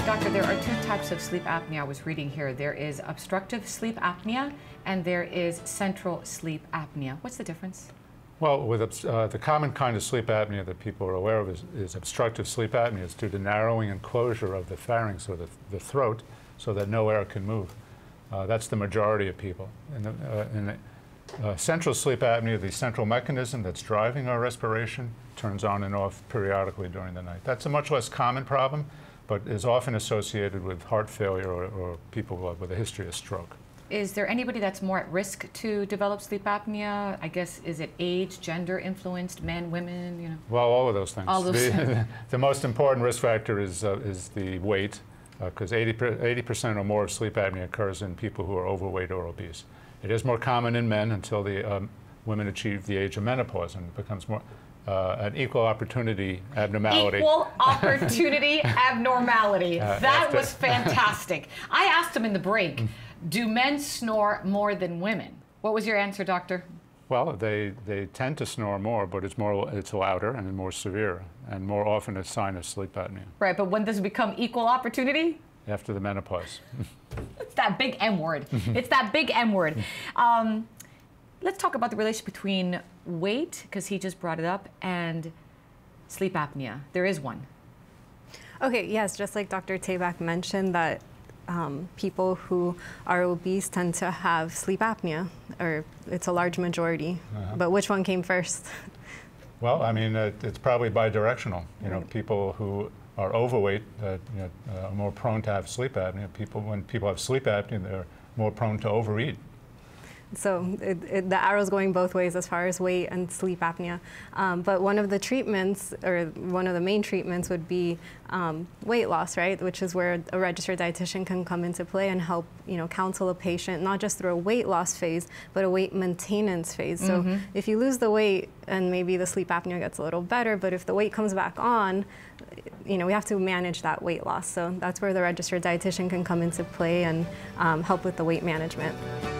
Doctor, there are two types of sleep apnea I was reading here. There is obstructive sleep apnea and there is central sleep apnea. What's the difference? Well, with the common kind of sleep apnea that people are aware of is obstructive sleep apnea. It's due to narrowing and closure of the pharynx or the throat so that no air can move. That's the majority of people. In central sleep apnea, the central mechanism that's driving our respiration turns on and off periodically during the night. That's a much less common problem, but is often associated with heart failure or people with a history of stroke. Is there anybody that's more at risk to develop sleep apnea? I guess, is it age, gender influenced, men, women, you know? Well, all of those things. All those things. The most important risk factor is the weight, because 80% or more of sleep apnea occurs in people who are overweight or obese. It is more common in men until the women achieve the age of menopause, and it becomes more an equal opportunity abnormality. Equal opportunity abnormality. That was fantastic. I asked him in the break, do men snore more than women? What was your answer, doctor? Well, they tend to snore more, but it's louder and more severe, and more often a sign of sleep apnea. Right, but when does it become equal opportunity? After the menopause. It's that big M word. It's that big M word. Let's talk about the relationship between weight, because he just brought it up, and sleep apnea. There is one. Okay, yes, just like Dr. Tabak mentioned, that people who are obese tend to have sleep apnea, or it's a large majority. But which one came first? Well, I mean, it's probably bidirectional. You know, people who are overweight are more prone to have sleep apnea. When people have sleep apnea, they're more prone to overeat. So the arrow's going both ways as far as weight and sleep apnea. But one of the treatments, or one of the main treatments, would be weight loss, right? Which is where a registered dietitian can come into play and help, counsel a patient, not just through a weight loss phase, but a weight maintenance phase. So if you lose the weight and maybe the sleep apnea gets a little better, but if the weight comes back on, we have to manage that weight loss. So that's where the registered dietitian can come into play and help with the weight management.